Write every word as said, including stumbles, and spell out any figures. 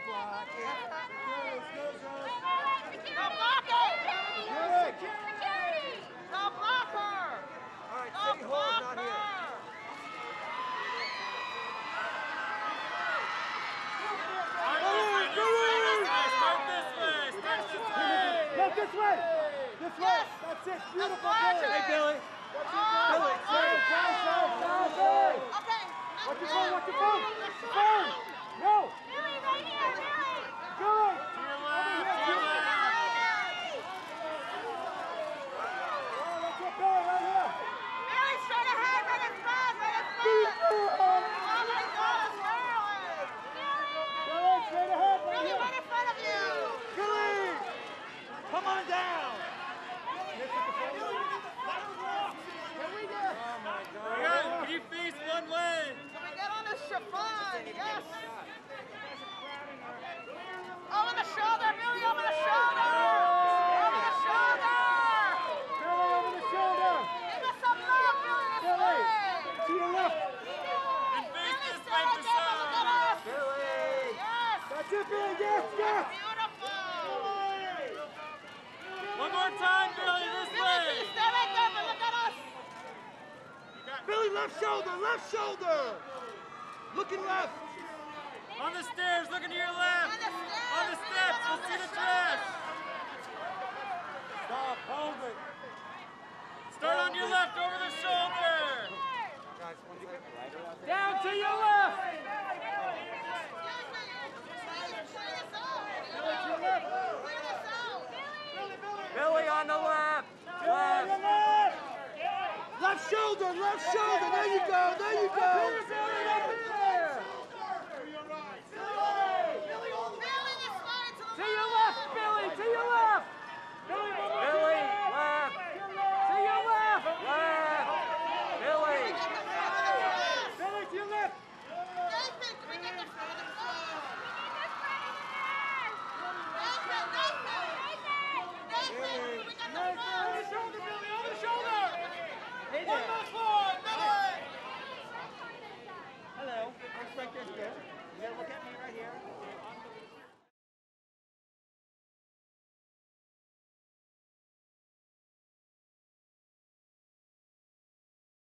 block it. Go, go, go. No blocking! Good. No blocker! All right, No City Hall's not here. Look this way! This way! Yes. That's it! Beautiful! That's Billy. Hey, Billy. Oh, Billy! oh, Billy! Down, down, down, Billy! Okay. What's your phone? What's your phone? Phone! No! Billy, right here, Billy! Billy! To your left, to your left. Oh, that's it, Billy, right here! Billy, straight ahead, right in front, right in front! Oh my God, Marilyn! Billy, straight ahead, right Billy, here! right in front of you! Billy, come on down. You got, you face one way. Can we get on the chiffon? Yes! Over the shoulder, Billy, over the shoulder! Over the shoulder! Billy, over the shoulder! Give us some love, Billy, this Billy, way! to your left! And face Billy, this stay way right for there, but look at Sam. us! Billy. Yes! That's it, Billy, yes, yes! Beautiful! One more time, Billy, this Billy, way. please stay right there, but look at us! Billy, left shoulder, left shoulder. Looking left. On the stairs, looking to your left.